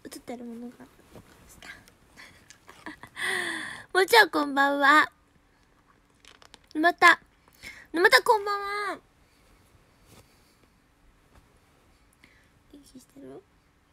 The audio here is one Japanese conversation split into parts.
映ってるものがもちろんこんばんは。沼田こんばんは。元気してる？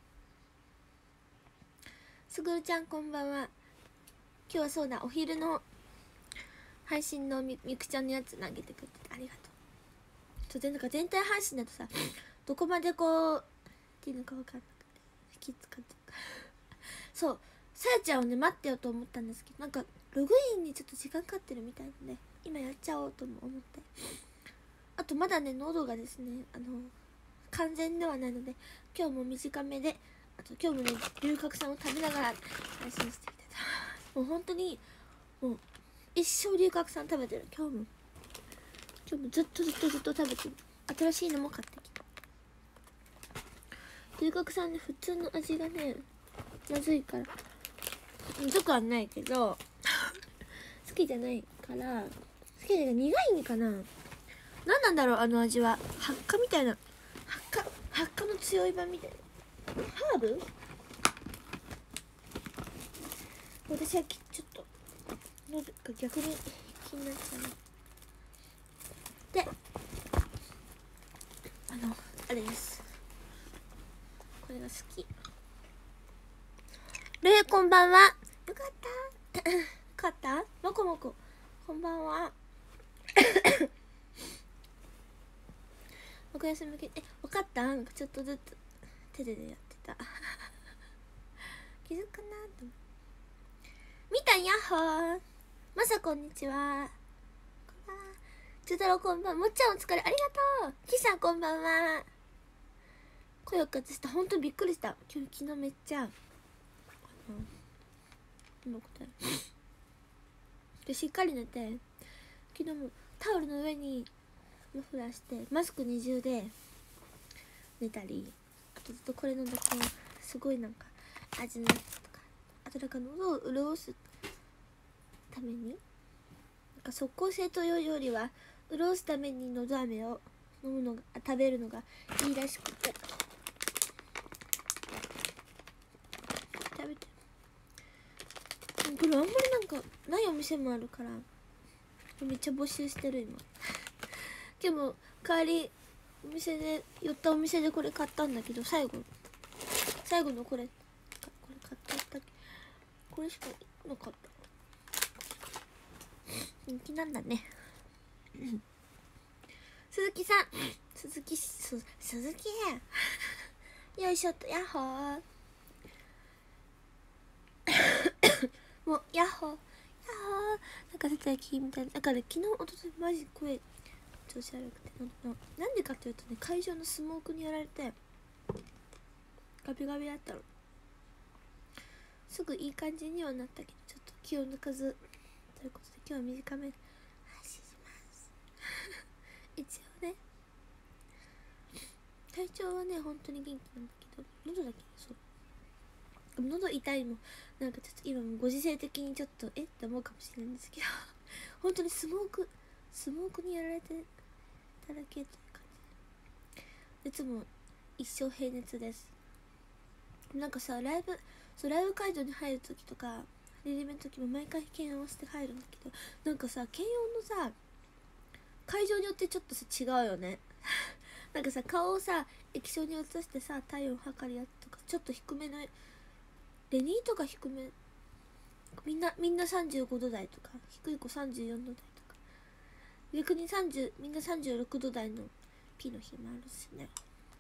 すぐるちゃんこんばんは。今日はそうだ、お昼の配信のみくちゃんのやつ投げてくれてありがとう。なんか全体配信だとさ、どこまでこうっていうのか分かんなくて気使ってそう、さやちゃんをね待ってようと思ったんですけど、なんかログインにちょっと時間かかってるみたいなので今やっちゃおうとも思って、あとまだね喉がですね完全ではないので今日も短めで、あと今日もね龍角散を食べながら配信していきたいと。もう本当にもう一生龍角散食べてる。今日もずっと食べてる。新しいのも買ってきた。龍角散ね普通の味がねまずいからまずくはないけど好きじゃないから好きじゃない、苦いんかな、何なんだろうあの味は。発火みたいな、発火の強い版みたいな。ハーブ？私はちょっと喉が逆に気になっちゃうね。であれです、これが好き。レイこんばんは。よかったよかった。もこもここんばんは。お休み向け分かった。なんかちょっとずつ手でやってた気づくなと。みたやっほー。まさこんにちは。こんばんは。つ太郎こんばんは。もっちゃんお疲れありがとう。きさんこんばんは。声をかつした。ほんとびっくりした。昨日めっちゃでしっかり寝て、昨日もタオルの上にマフラーしてマスク二重で寝たり、あとずっとこれ飲んだこうすごいなんか味のやつとか、あとなんか喉を潤すためになんか即効性というよりは潤すためにのど飴を食べるのがいいらしくて食べて、これあんまりなんかないお店もあるからめっちゃ募集してる今今日も帰り寄ったお店でこれ買ったんだけど、最後のこれ買っちゃった。これしかなかった。人気なんだね鈴木さん鈴木よいしょっと、ヤッホーもうヤッホーなんか出たきみたいな。だから昨日おとといマジ声調子悪くて、なんでかっていうとね、会場のスモークにやられてガビガビだったの。すぐいい感じにはなったけど、ちょっと気を抜かずということで今日は短め配信します一応ね、体調はね本当に元気なんだけど、喉だけそう喉痛いもなんかちょっと今もご時世的にちょっとって思うかもしれないんですけど本当にスモークにやられてただけという感じで、いつも一生平熱です。なんかさ、ライブ会場に入る時とかリリメの時も毎回検温して入るんだけど、なんかさ検温のさ会場によってちょっとさ違うよねなんかさ顔をさ液晶に映してさ体温測るやつとかちょっと低めのレニーとか低め、みんな35度台とか低い子34度台とか、逆にみんな36度台のピの日もあるしね。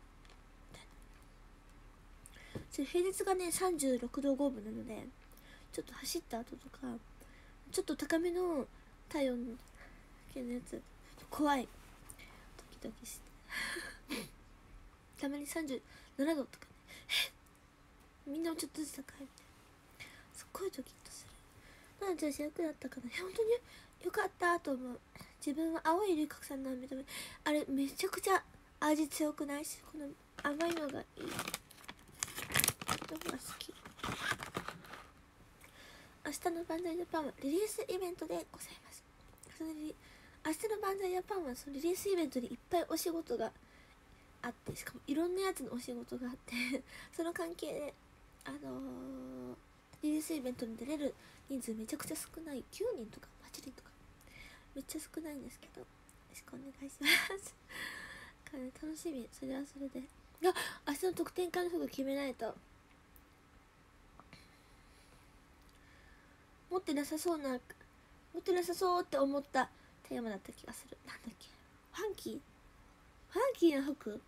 平熱がね36度5分なので、ちょっと走った後とかちょっと高めの体温計のやつ怖い、ドキドキしてたまに37度とかねみんなもちょっとずつ高いみたいな、すっごいドキッとする。なんで調子よくなったかな。本当によかったと思う。自分は青い龍角散の飴とあれめちゃくちゃ味強くないし、この甘いのがいいのが好き。明日のバンザイジャパンはリリースイベントでございます。明日のバンザイジャパンはそのリリースイベントにいっぱいお仕事があって、しかもいろんなやつのお仕事があってその関係でリリースイベントに出れる人数めちゃくちゃ少ない、9人とか8人とかめっちゃ少ないんですけど、よろしくお願いします楽しみ。それはそれで、明日の特典会の服決めないと。持ってなさそうって思ったテーマだった気がする。なんだっけ、ファンキーな服、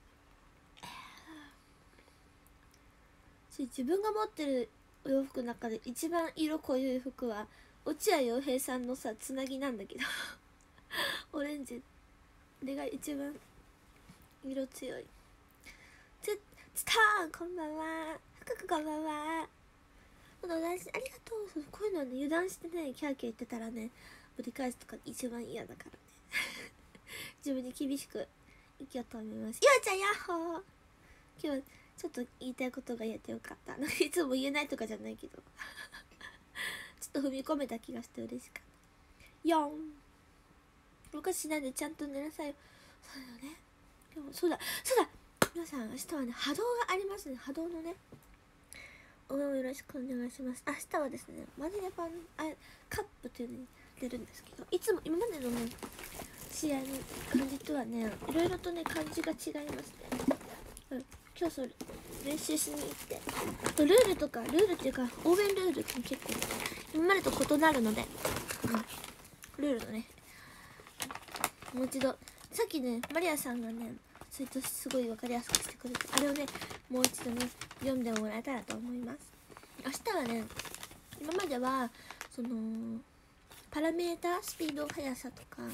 自分が持ってるお洋服の中で一番色濃い服は落合陽平さんのさ、つなぎなんだけどオレンジ、あれが一番色強い。つたーん、こんばんは。福くこんばんは。ありがとう。こういうのはね、油断してね、キャーキャー言ってたらね、ぶり返すとか一番嫌だからね自分に厳しく生きようと思います。ゆあちゃん、ヤッホー。今日はちょっと言いたいことが言えてよかった。なんかいつも言えないとかじゃないけどちょっと踏み込めた気がして嬉しかった。4お菓子しないでちゃんと寝なさいよ。そうだよね。でもそうだ皆さん、明日はね、波動がありますね。波動のね、応援をよろしくお願いします。明日はですね、マネパンカップというのに出るんですけど、いつも今までのね、試合の感じとはね、いろいろとね、感じが違いますね。今日そう練習しに行って、ルールっていうか応援ルールって結構今までと異なるので、ルールのね、もう一度、さっきね、マリアさんがね、ツイートすごい分かりやすくしてくれて、あれをね、もう一度ね、読んでもらえたらと思います。明日はね、今まではそのパラメータ、スピード、速さとか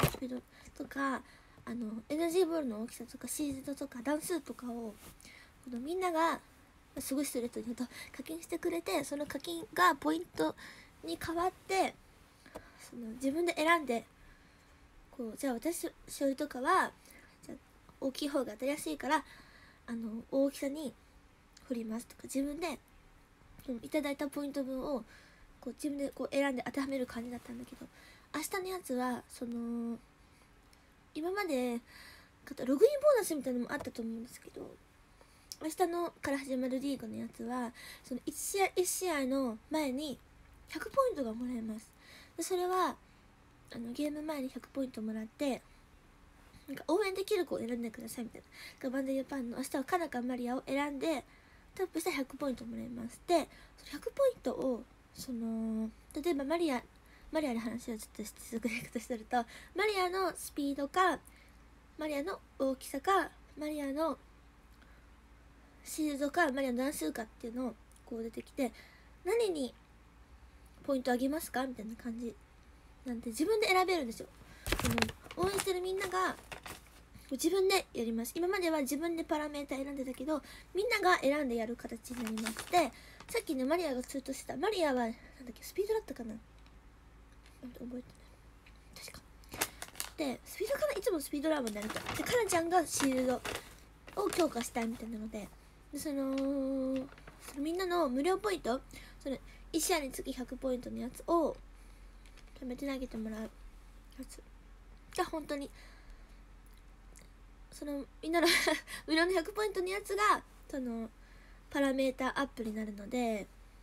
エナジーボールの大きさとかシールドとか段数とかをこのみんながすごいストレートに言うと課金してくれて、その課金がポイントに変わって、その自分で選んで、こうじゃあ私勝利とかはじゃあ大きい方が当たりやすいから大きさに振りますとか、自分でいただいたポイント分をこう自分でこう選んで当てはめる感じだったんだけど、明日のやつはその今までログインボーナスみたいなのもあったと思うんですけど、明日のから始まるリーグのやつはその1試合の前に100ポイントがもらえます。でそれはゲーム前に100ポイントもらって、なんか応援できる子を選んでくださいみたいな。バンデージャパンの明日はカナカマリアを選んでタップしたら100ポイントもらえます。で100ポイントを例えばマリアの話をちょっと続けとすると、マリアのスピードかマリアの大きさかマリアのシールドかマリアの段数かっていうのをこう出てきて、何にポイントあげますかみたいな感じなんで自分で選べるんですよ。応援してるみんなが自分でやります。今までは自分でパラメータ選んでたけど、みんなが選んでやる形になりまして、さっきねマリアがツイートしてた、マリアはなんだっけ、スピードだったかな、覚えてない、確かでスピードかな、いつもスピードラームになると、でカナちゃんがシールドを強化したいみたいなので、そのみんなの無料ポイント、その1試合につき100ポイントのやつを貯めて投げてもらうやつが本当にそのみんなの無料の100ポイントのやつがそのパラメータアップになるので、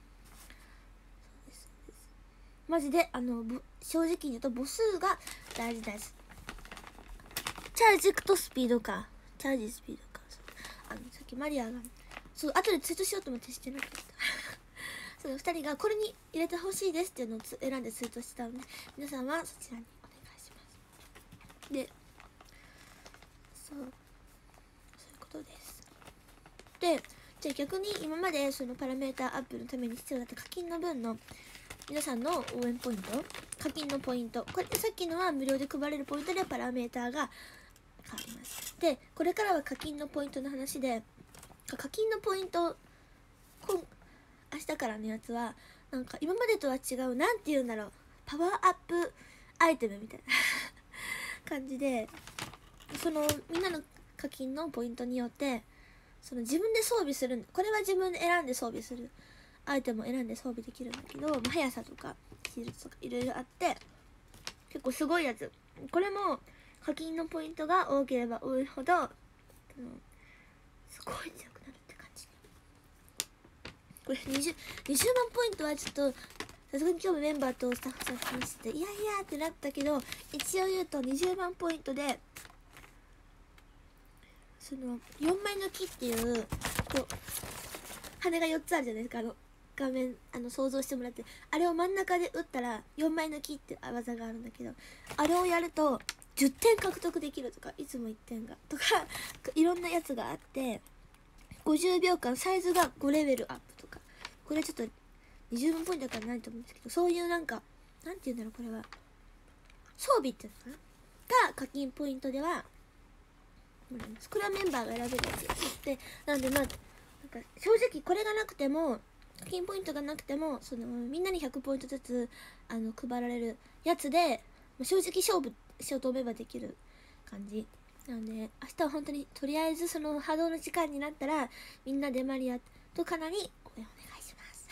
マジで正直に言うと母数が大事です。チャージとスピードか、チャージスピードか、さっきマリアが後でツイートしようと思ってしてなかったその2人がこれに入れてほしいですっていうのを選んでツイートしたので、皆さんはそちらにお願いします。でそういうことです。でじゃあ逆に今までそのパラメータアップのために必要だった課金の分の皆さんの応援ポイント、課金のポイント、これさっきのは無料で配れるポイントでパラメータが変わります。でこれからは課金のポイントの話で、課金のポイント明日からのやつはなんか今までとは違う、なんて言うんだろう、パワーアップアイテムみたいな感じで、そのみんなの課金のポイントによってその自分で装備する、これは自分で選んで装備するアイテムを選んで装備できるんだけど、速さとかシールドとかいろいろあって結構すごいやつ、これも課金のポイントが多ければ多いほどすごい強くなるって感じこれ20万ポイントはちょっとさすがに今日メンバーとスタッフさんと話していやいやってなったけど、一応言うと20万ポイントでその4枚抜きっていうこう羽が4つあるじゃないですか。画面想像してもらって、あれを真ん中で打ったら4枚抜きって技があるんだけど、あれをやると10点獲得できるとか、いつも1点がとかいろんなやつがあって、50秒間サイズが5レベルアップとか、これちょっと20万ポイントだからないと思うんですけど、そういうなんて言うんだろう、これは装備っていうのかなが課金ポイントではこれはメンバーが選べるやつで、なんでなんか正直これがなくても、課金ポイントがなくてもみんなに100ポイントずつ配られるやつで、正直勝負しようと思えばできる感じなので、明日は本当にとりあえずその波動の時間になったらみんなでマリアとカナに応援お願いします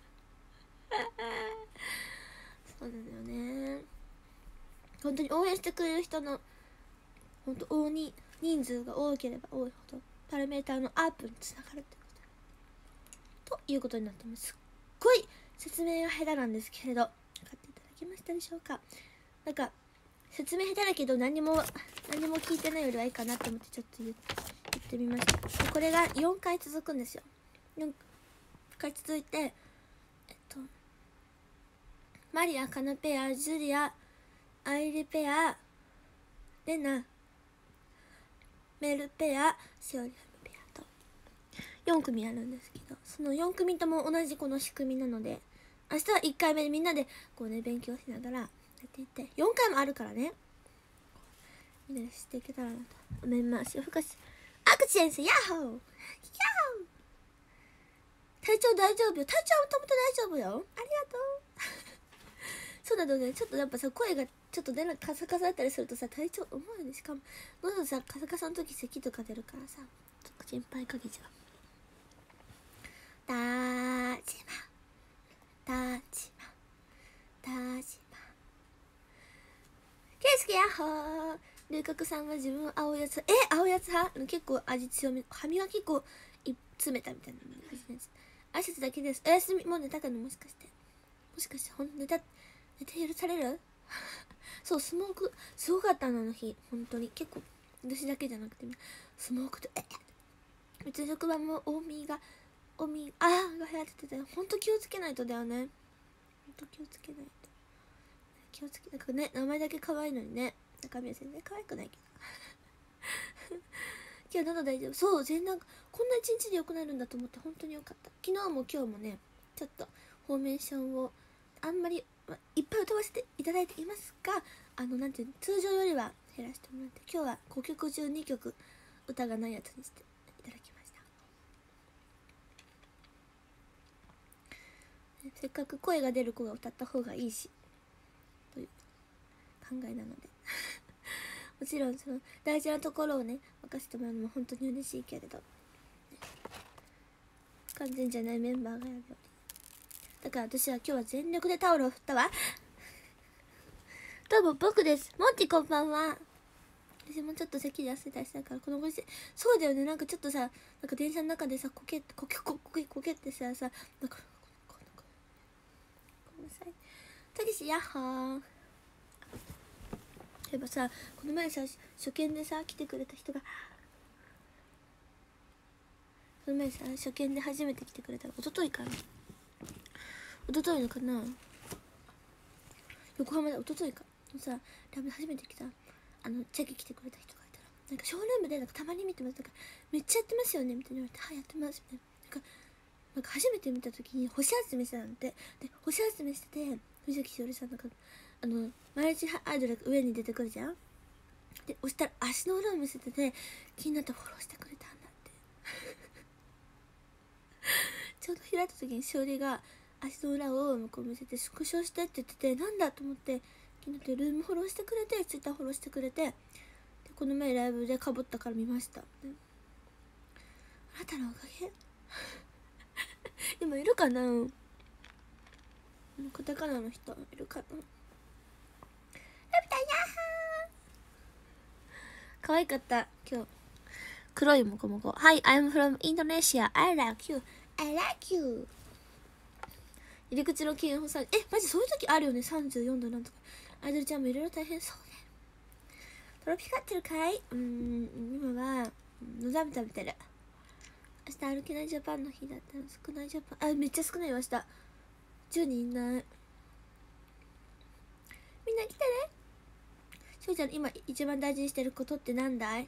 そうなんだよね。本当に応援してくれる人の本当人数が多ければ多いほどパラメーターのアップにつながるってことということになってます。すっごい説明が下手なんですけれど、分かっていただけましたでしょうか。なんか説明下手だけど何も聞いてないよりはいいかなと思ってちょっと言ってみました。これが4回続くんですよ。4回続いてマリア、カナペア、ジュリア、アイリペア、レナ、メルペア、シオリアペアと4組あるんですけど、その4組とも同じこの仕組みなので、明日は1回目でみんなでこうね勉強しながらやっていって、4回もあるからね、みんなで知っていけたらなと思います。夜更かしアクシェンス、ヤッホーヤッホー。体調大丈夫よ。体調はもともと大丈夫よ。ありがとうそうだね、ちょっとやっぱさ、声がちょっとカサカサだったりするとさ、体調思うよね。しかも喉さ、カサカサの時咳とか出るからさ、ちょっと心配かけちゃう。大島ケイスケヤッホー。龍角さんは自分は青いやつ青いやつ派。結構味強め、歯磨き粉詰めたみたいなのが初めです。挨拶だけです。おやすみ。もう寝たかな、もしかしてほんと寝て許されるそう、スモークすごかったの、あの日。本当に結構私だけじゃなくてスモークとうちの職場もが流行ってて、ほんと気をつけないとだよね。ほんと気をつけないと。なんかね、名前だけ可愛いのにね、中身は全然可愛くないけど今日喉大丈夫。そう、全然こんな一日で良くなるんだと思って本当に良かった。昨日も今日もね、ちょっとフォーメーションをあんまりいっぱい歌わせていただいていますが、なんていうの、通常よりは減らしてもらって、今日は5曲中2曲歌がないやつにしていただきました。せっかく声が出る子が歌った方がいいしという考えなのでもちろんその大事なところをね任せてもらうのも本当に嬉しいけれど、完全じゃないメンバーがやるより、だから私は今日は全力でタオルを振ったわ。どうも僕です。モンティこんばんは。私もちょっと咳で汗出したからこのご時世、そうだよね。なんかちょっとさ、なんか電車の中でさコケってさなんかごめんなさい。たけしヤッホー。例えばさ、この前さ初見でさ来てくれた人が、この前さ初見で初めて来てくれたら一昨日のかな、横浜で一昨日かさ、ラブ初めて来たチェキ来てくれた人がいたら、なんかショールームでなんかたまに見てます、なんかめっちゃやってますよねみたいな言われて、はいやってますみたいな、なんか初めて見た時に星集めしてたんで、星集めしてて藤木しおりさんなんかマルチアイドルが上に出てくるじゃん。で押したら足の裏を見せてて、気になってフォローしてくれたんだってちょうど開いた時にしおりが足の裏をこう見せてスクショしてって言ってて、なんだと思って気になってルームフォローしてくれて、ツイッターフォローしてくれて、でこの前ライブでかぶったから見ました、ね、あなたのおかげ今いるかな、カタカナの人いるかな。ラビタヤー可愛かった今日。黒いもこもこ。はい、I'm from Indonesia. I like you. 入り口の気温さ、マジそういう時あるよね。34度なんとか。アイドルちゃんもいろいろ大変そうね。トロピカってるかい？今はのざみ食べてる。明日歩けないジャパンの日だったら少ないジャパン。めっちゃ少ないよ明日。10人いない。みんな来てね。しょうちゃん今一番大事にしてることってなんだい？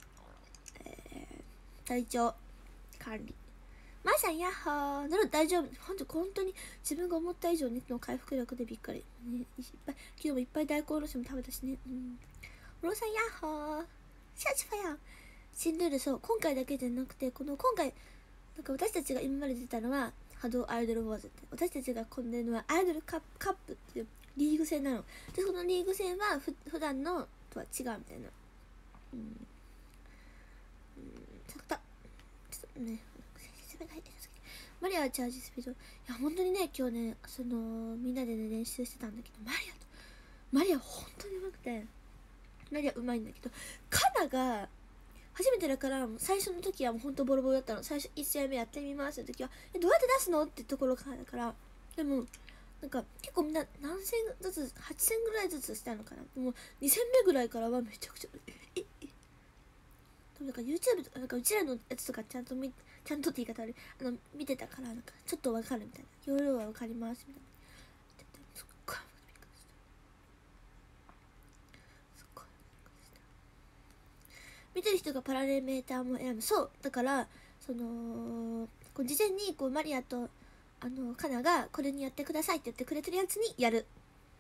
体調管理。まーさんヤッホー。なる大丈夫。本当に自分が思った以上にの回復力でびっくり、ね、昨日もいっぱい大根おろしも食べたしね。ローさんヤッホー。シャチファヤー。新ルール、そう今回だけじゃなくて、今回なんか私たちが今まで出たのは波動アイドルウォーズって、私たちが組んでるのはアイドルカップっていうリーグ戦なので、そのリーグ戦は普段のとは違うみたいな。ちょっとね、マリアはチャージスピード。いや本当にね、今日ねみんなでね練習してたんだけど、マリア本当に上手くて、マリア上手いんだけど、カナが初めてだから、最初の時はもうほんとボロボロだったの。最初1試合目やってみますって時はどうやって出すのってところからだから。でもなんか結構みんな何戦ずつ8戦ぐらいずつしたのかな。でも2戦目ぐらいからはめちゃくちゃでもなんか YouTube とかなんかうちらのやつとかちゃんとって言い方悪い、見てたから、なんかちょっとわかるみたいな、容量はわかりますみたいな。すっごい見てる人がパラレーメーターも選ぶ。そうだから事前にマリアとカナがこれにやってくださいって言ってくれてるやつにやる。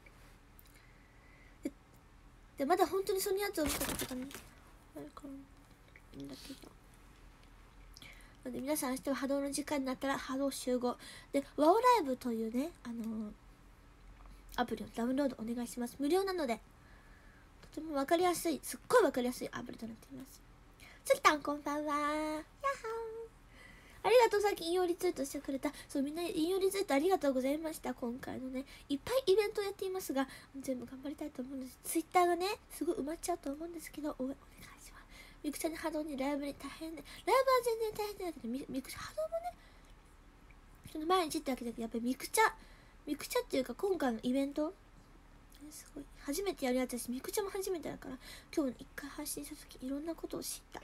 でまだ本当にそのやつを見たことがねあるからいいんだけど。なので皆さん明日は波動の時間になったら波動集合でワオライブというねアプリをダウンロードお願いします。無料なのでとても分かりやすい、すっごい分かりやすいアプリとなっています。つきたんこんばんは。やっほー。ありがとう。さっき引用リツイートしてくれた。そうみんな引用リツイートありがとうございました。今回のねいっぱいイベントをやっていますが全部頑張りたいと思うんです。ツイッターがねすごい埋まっちゃうと思うんですけどお願いします。みくちゃんの波動にライブに大変で、ライブは全然大変だけどみくちゃん波動もねその毎日ってわけだけど、やっぱりみくちゃっていうか今回のイベントすごい初めてやるやつだし、みくちゃんも初めてだから今日の1回配信した時いろんなことを知った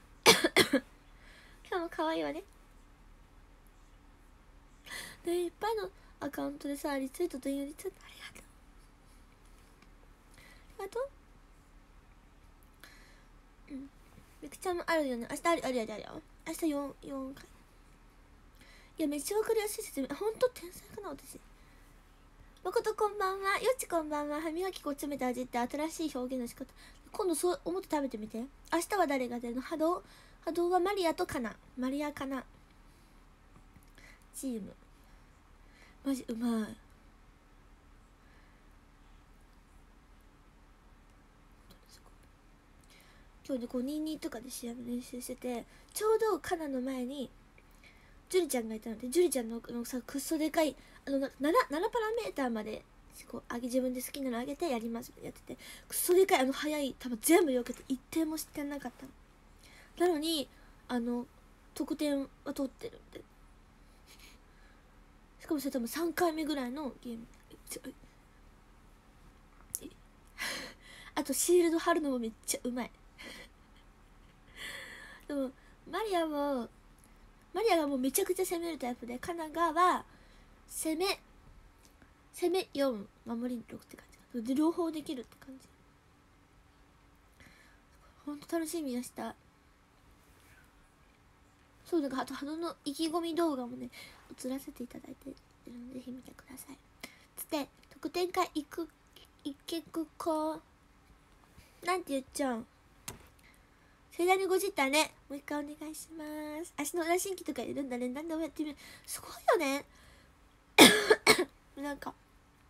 今日も可愛いわね。でいっぱいのアカウントでさリツイートというリツイートありがとう。みくちゃんもあるよね。明日あるよ。明日4回。いやめっちゃわかりやすい説明。ほんと天才かな私。まことこんばんは。よっちこんばんは。歯磨き粉を詰めた味って新しい表現の仕方。今度そう思って食べてみて。明日は誰が出るの？波動はマリアとカナ。マリアカナチーム。マジうまい。今日ね22とかで試合の練習してて、ちょうどカナの前にジュリちゃんがいたので、ジュリちゃんのさくっそでかい7パラメーターまでこう自分で好きなの上げてやりますってやってて、くっそでかい速い球全部避けて1点も失点なかったの。なのに得点は取ってるって。しかもそれ多分3回目ぐらいのゲームあとシールド貼るのもめっちゃうまいでもマリアがもうめちゃくちゃ攻めるタイプで、カナガは攻め4守り6って感じで両方できるって感じ。ほんと楽しみでした。そうだからあと波動の意気込み動画もね映らせていただいているのでぜひ見てください。つって特典会行けくこなんて言っちゃう。盛大にごじったね。もう一回お願いします。足の裏神経とかいるんだね。何でもやってみる。すごいよねなんか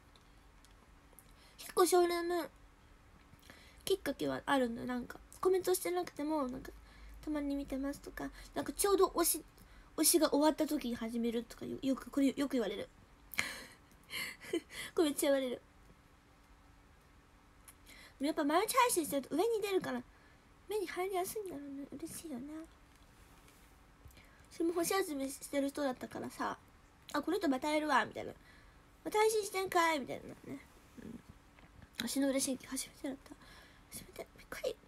結構少年のきっかけはあるの。なんかコメントしてなくてもなんかたまに見てますとか、なんかちょうど推しが終わった時に始めるとかよく言われるこれめっちゃ言われる。やっぱマルチ配信してると上に出るから目に入りやすいんだろうね。嬉しいよね。それも星集めしてる人だったからさ、あこれとまたやるわみたいな配信してんかいみたいなね、足の裏神経初めてだった。初めてびっくり。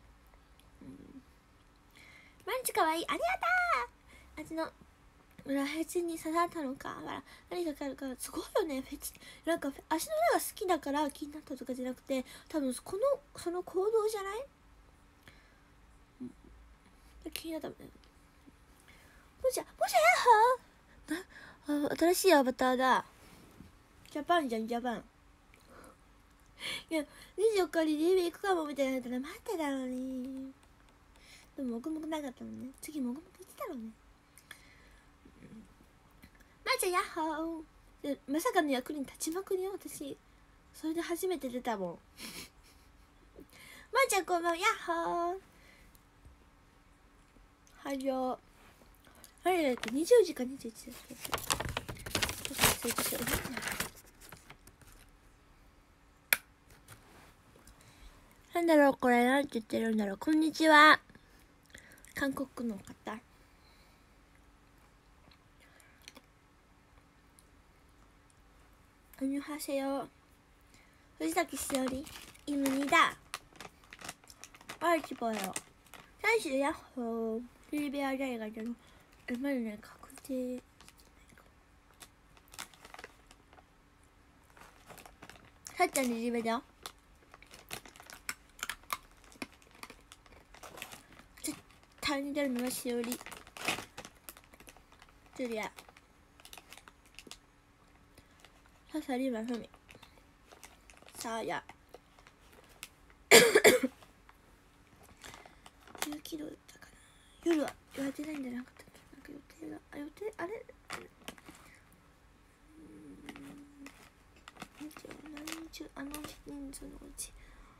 毎日かわいい、ありがとう。足の裏フェチに刺さったのか、何かかるか、すごいよね。フェチなんか足の裏が好きだから気になったとかじゃなくて、多分その行動じゃない？気になったもんね。もじゃやっほー。新しいアバターだ。ジャパンじゃん、ジャパン。いや、24日に DV 行くかもみたいなやったら待ってたのに。でも、もくもくなかったもんね。次、もくもく言ってたろうね。まーちゃん、ヤッホー。でまさかの役に立ちまくりよ、私。それで初めて出たもん。まーちゃん、こんばんは、ヤッホー。はじょう。あれだっけ、20時か21時だっけ。ちょっと忘れてたよね。なんだろうこれ、なんて言ってるんだろう。こんにちは。韓国の方。アニョハセヨ。藤崎しおり。입니다. 알지봐요. 사실 야호. 리베아 자리가지고 얼마 전에 가끔씩 살짝 리베죠. 달달한しおり。ジュリア。ササリマフミ。さあや。19度だったかな。夜は言われてないんじゃなかったっけ。なんか予定があれ何日あの人数のうち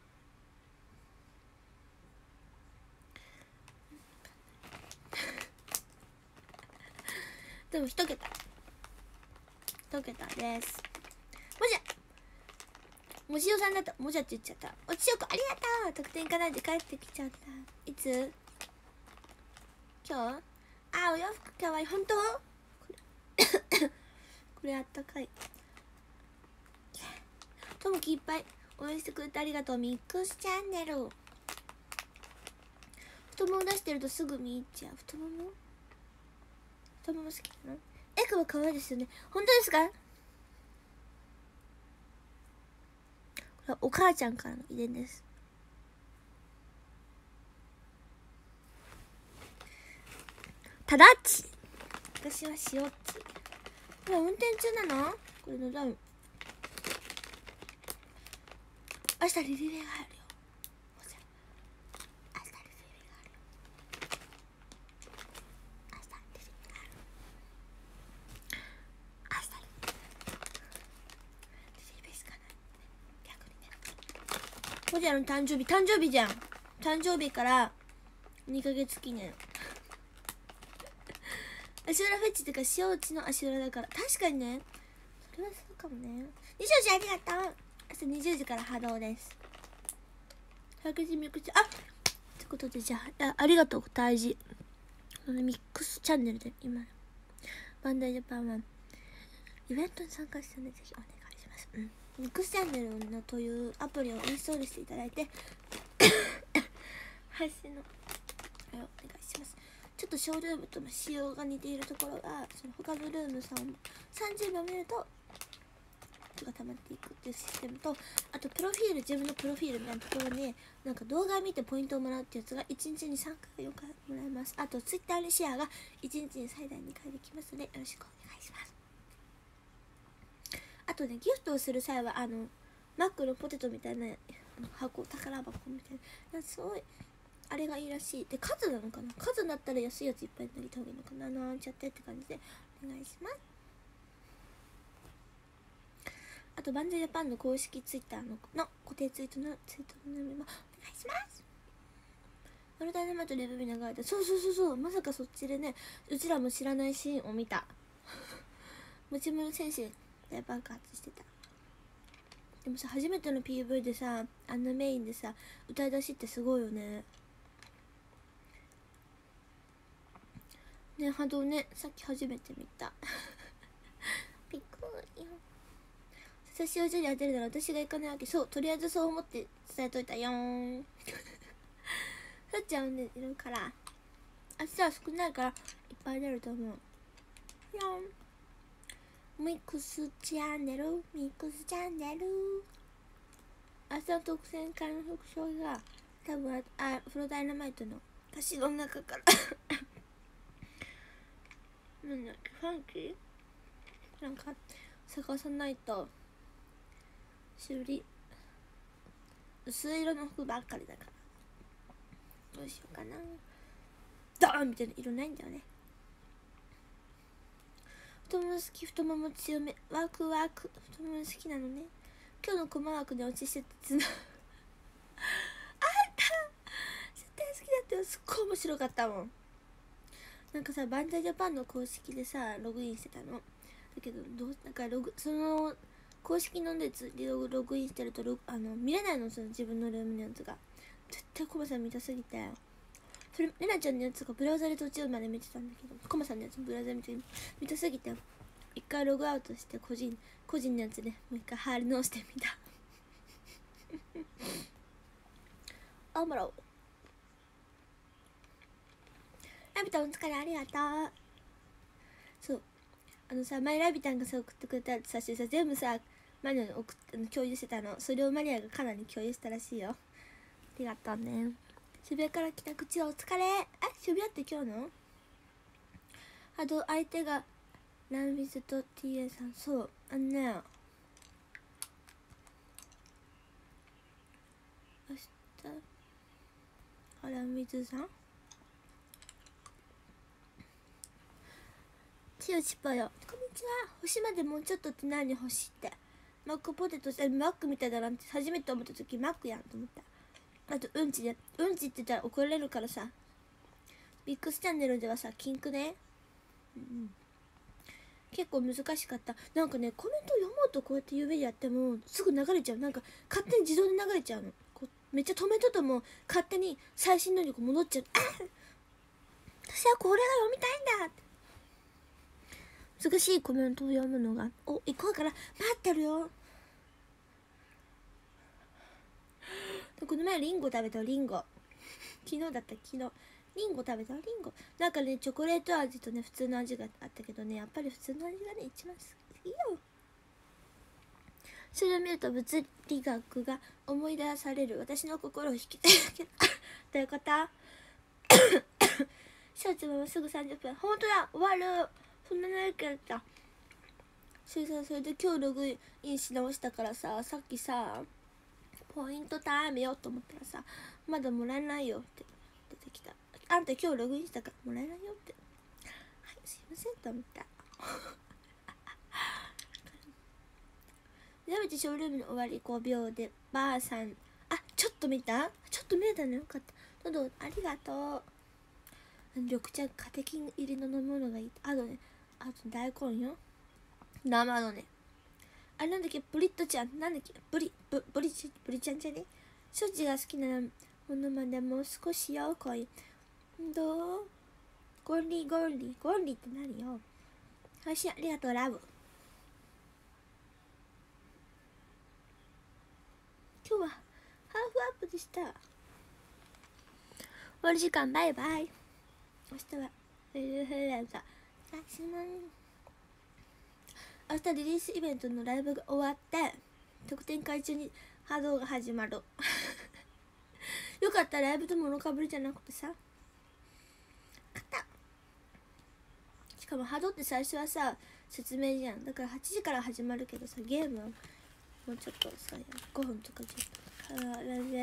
でも1桁です。もじおさんだともじゃって言っちゃった。おちよこありがとう。得点かなんで帰ってきちゃった。いつ？今日？お洋服かわいい。本当？これあったかい。ともきいっぱい応援してくれてありがとう。ミックスチャンネル。太もも出してるとすぐ見入っちゃう。太もも好きなの？エクボ可愛いですよね。本当ですか？これお母ちゃんからの遺伝です。ただち。私は塩っち。これ運転中なの？これのダウン。明日リリレーがあるよ。明日リリレーがあるよ。もじゃの誕生日じゃん。誕生日から2ヶ月記念。足裏フェチってか塩打ちの足裏だから。確かにね、それはそうかもね。20時ありがとう。朝20時から波動です。100時ミックスってことで、じゃありがとう大事。ミックスチャンネルで今バンダイジャパンはイベントに参加してるのでぜひお願いします。ミックスチャンネルのというアプリをインストールしていただいて配信のお願いします。ちょっとショールームと仕様が似ているところが、その他のルームさん30秒見るとが溜まっていくっていうシステムと、あとプロフィール、自分のプロフィールみたいなところになんか動画見てポイントをもらうってやつが1日に3回4回もらえます。あとツイッターにシェアが1日に最大2回できますのでよろしくお願いします。あとね、ギフトをする際はマックのポテトみたいな箱、宝箱みたいな、すごいあれがいいらしい。で、数なのかな、数だったら安いやついっぱいになりた方がいいのかな、なんちゃってって感じでお願いします。あとバンジャジャパンの公式ツイッターの固定ツイートのナメもお願いします。ノルダイナマとレブビナがいた。そう、まさかそっちでね、うちらも知らないシーンを見た。もちもの選手で爆発してた。でもさ、初めての PV でさ、あんなメインでさ歌い出しってすごいよね。ね、波動ね、さっき初めて見た。びっくりよ。 差し用所に当てるなら私が行かないわけ。そう、とりあえずそう思って伝えといたよーん。さっちゃんでいるから明日は少ないからいっぱい出ると思うよん。ミックスチャンネル、ミックスチャンネル。明日の特選会の副賞が多分フロダイナマイトの歌詞の中からなんだっけ、ファンキーなんか探さないと。修理薄い色の服ばっかりだからどうしようかな。ドーンみたいな色ないんだよね。太もも好き、太もも強め、ワクワク。太もも好きなのね。今日のコマ枠で落ちしてたつなあった絶対好きだったよ。すっごい面白かったもん。なんかさ、バンダイジャパンの公式でさログインしてたのだけど、なんかその公式のやつログインしてると見れないの、その自分のルームのやつが。絶対コマさん見たすぎて、それレナちゃんのやつがブラウザで途中まで見てたんだけど、コマさんのやつブラウザ見たすぎて一回ログアウトして個人のやつでもう一回貼り直してみたおもろ。ラビタンお疲れありがとう。そうさ、前ラビタンがさ送ってくれた写真さ全部さマニアに共有してたの。それをマニアがかなり共有したらしいよ。ありがとうね。渋谷から来た口お疲れ。渋谷って今日の相手がランウィズと TA さん。そうね、明日ランウィズさんちよちぽよ、こんにちは。星までもうちょっとって何星って。マックポテトマックみたいだなんて初めて思った時マックやんと思った。あとうんちって言ったら怒られるからさ。ビックスチャンネルではさ禁句ね、結構難しかった。なんかねコメント読もうとこうやって指でやってもすぐ流れちゃう。なんか勝手に自動で流れちゃうの。めっちゃ止めとっても勝手に最新のに戻っちゃう。私はこれが読みたいんだって。難しいコメントを読むのが行こうから待ってるよ。この前リンゴ食べた。リンゴ昨日だった。リンゴ食べた。リンゴなんかねチョコレート味とね普通の味があったけどね、やっぱり普通の味がね一番好きよ。それを見ると物理学が思い出される。私の心を引きつけどういうことショーツもすぐ30分。本当だ、終わる。そんな長くやった。それで今日ログインし直したからさ、さっきさポイント貯めようと思ったらさ、まだもらえないよって出てきた。あんた今日ログインしたからもらえないよって。はい、すいませんと思ったやめてショールームの終わり5秒でばあさん。ちょっと見たのよかった。どうぞありがとう。緑茶カテキン入りの飲み物がいい。あと大根よ、生のね。なんだっけ、ブリットちゃん、なんだっけ、ブリちゃんじゃね。処置が好きなものまでもう少しよ、恋。どうゴンリーって何よ。配信ありがとう、ラブ。今日はハーフアップでした。終わる時間、バイバイ。明日は明日リリースイベントのライブが終わって特典会中に波動が始まるよかった、ライブともろかぶりじゃなくてさ、勝った。しかも波動って最初はさ説明じゃん。だから8時から始まるけどさ、ゲームはもうちょっとさ5分とか10分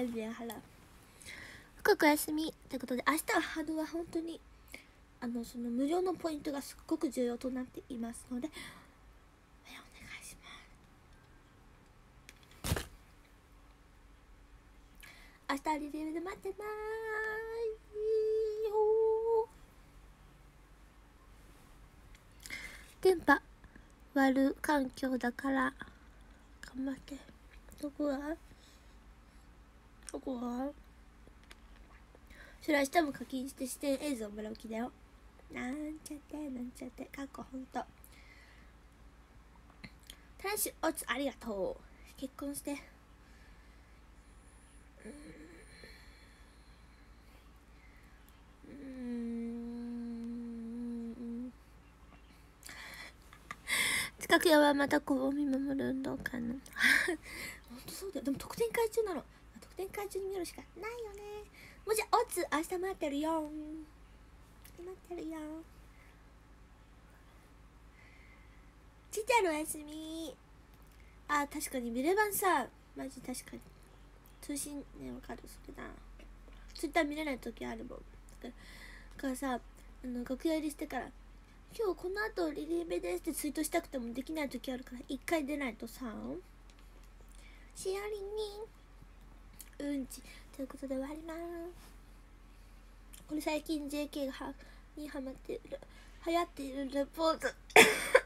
深くお休みということで、明日は波動は本当にその無料のポイントがすっごく重要となっていますのでお願いします。明日リビューで待ってまーす。電波割る環境だから頑張って。どこはそれ明日も課金して視点映像もらう気だよ。なんちゃってかっこほんと。楽しおつありがとう。結婚して。近くやはまた子を見守る運動会の本当そうだよ。でも特典会中なの。特典会中に見るしかないよね。もうじゃあおつ明日待ってるよ。待ってるよ。ちっちゃいのおやすみ。あ、確かにビレバンさ、マジ確かに通信ね、わかる。それだ、ツイッター見れない時あるもん。だからさ、楽屋入りしてから今日この後リリーベですってツイートしたくてもできない時あるから一回出ないとさ、シアリンにうんちということで終わります。これ最近 JK にハマってる流行っているレポート